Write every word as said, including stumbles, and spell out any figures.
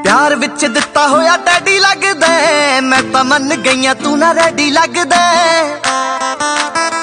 प्यार विच दिता होया डैडी लगदा, मैं तां मन गईया तू ना रेडी लगदा।